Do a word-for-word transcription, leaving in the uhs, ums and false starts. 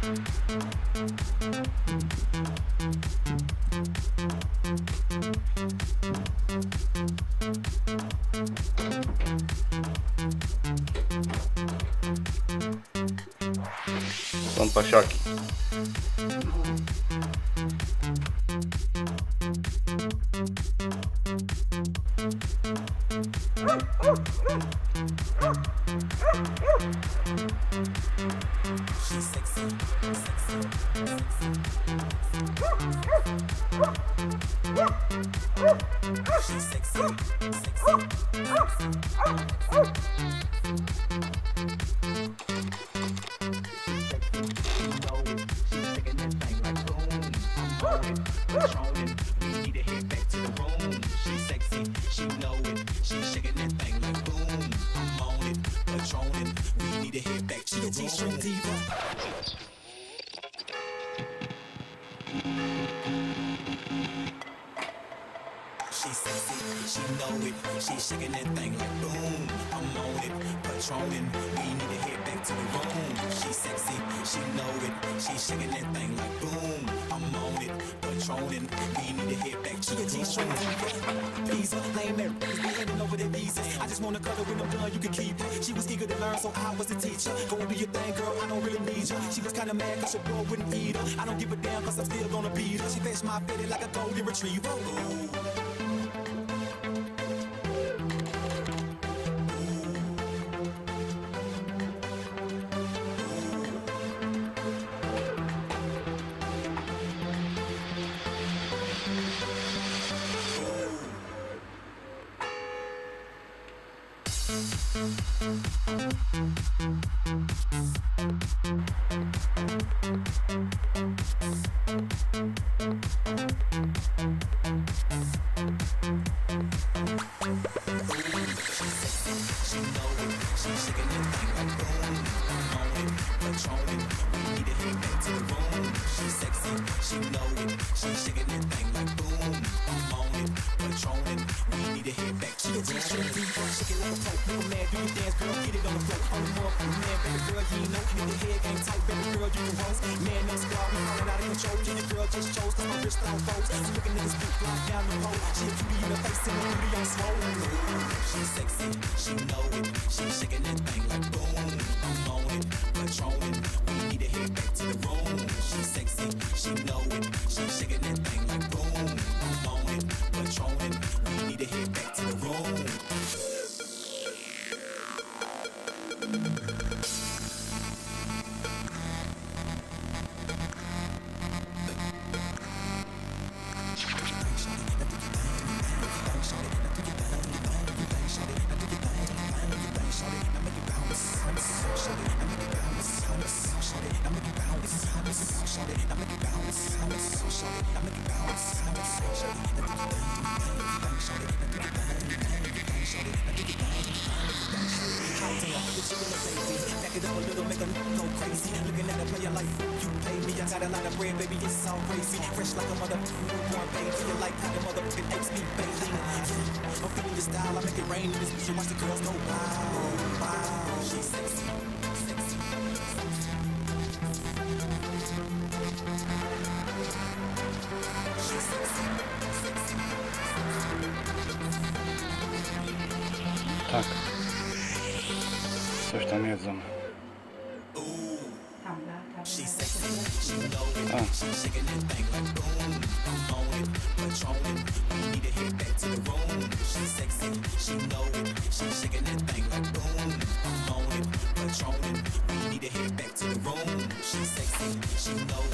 Są pasiaki. She's sexy, she know it. She's shaking that thing like boom. I'm on it, patroning. We need to head back to the room. She's sexy, she know it. She's shaking that thing like boom. I'm on it, patroning. We need to head back to the room. Visa, lame Mary, we handing over that visa. I just wanna cut her when I'm done, you can keep it. She was eager to learn, so I was the teacher. Go and do your thing, girl, I don't really need you. She was kinda mad cause your boy wouldn't eat her. I don't give a damn cause I'm still gonna beat her. She fetched my fitty like a golden retriever. Ooh. She's sexy, she know it. She's shaking that thing like boom. I'm on it, patroning. We need to head back to the room. She's sexy, she know it. She's shaking that thing like boom. I'm on it, patroning. We need to head back to the room. Fresh like a mother, newborn baby. You like how the motherfucking X me, baby. I'm feeling your style, I make it rain in this bitch. Watch the girls go wow, wow. She's sexy, sexy. She's sexy, sexy. Tak. Coś tam jedzą. She's sexy, she know it. She's shaking that thing like boom. I'm on it, patroning. We need to head back to the room. She's sexy, she know it. She's shaking that thing like boom. I'm on it, patroning. We need to head back to the room. She's sexy, she know